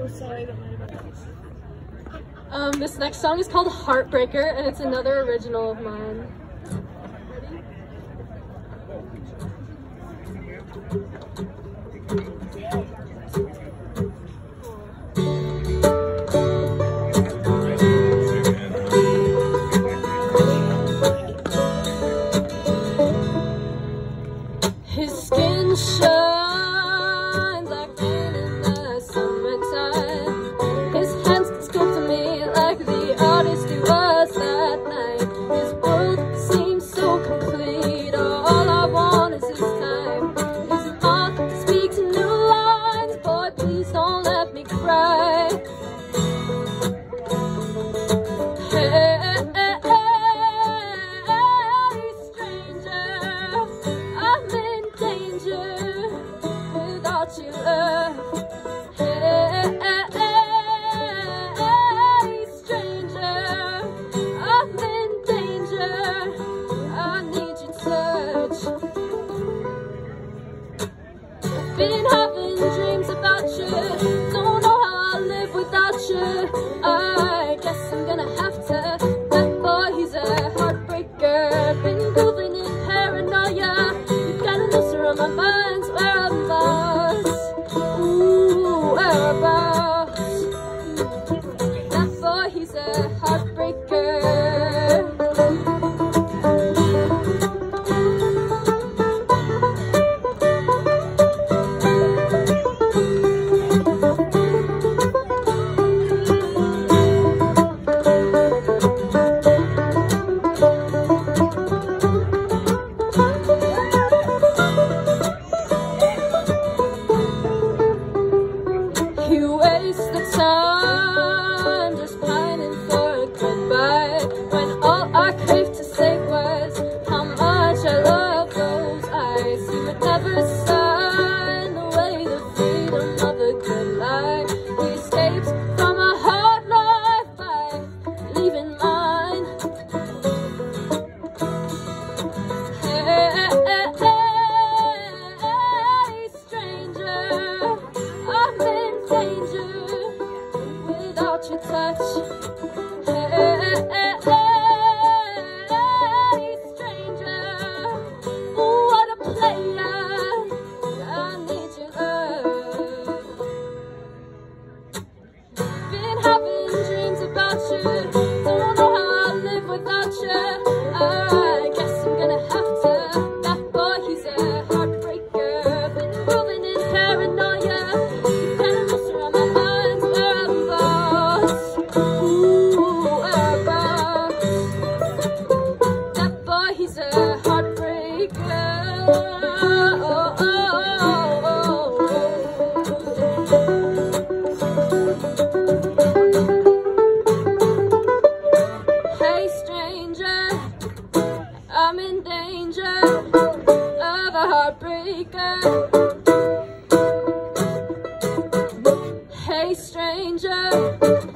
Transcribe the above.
so sorry that my This next song is called Heartbreaker, and it's another original of mine. Ready? His skin shines like rain in the summertime. His hands can speak to me like the artist he was that night. His world seems so complete. All I want is his time. His mouth speaks new lines. Boy, please don't let me cry. Hey, hey, hey, stranger, I'm in danger without your love. Hey, stranger, I'm in danger. I need your touch. I've been having dreams about you. Don't know how I'll live without you. I guess I'm gonna have to. That boy, he's a heartbreaker. Been grooving in paranoia. You got a looser on my mind's whereabouts. Ooh, whereabouts. That boy, he's a heartbreaker. He wastes the time just pining for a goodbye, when all I craved to say was how much I love those eyes. He would never sign away the freedom of a good life. He escapes from a hard life by leaving mine. Hey, stranger, I'm in danger without your touch. Hey, stranger, ooh, what a player. I need your love. Been having dreams about you. Don't know how I'll live without you. I guess I'm gonna have to. That boy, he's a heartbreaker. Been moving in paranoia. You kinda loose around my mind's whereabouts. Ooh, whereabouts. That boy, he's a heartbreaker. Oh, oh, oh, oh. Hey, stranger, I'm in danger of a heartbreaker. Hey, stranger,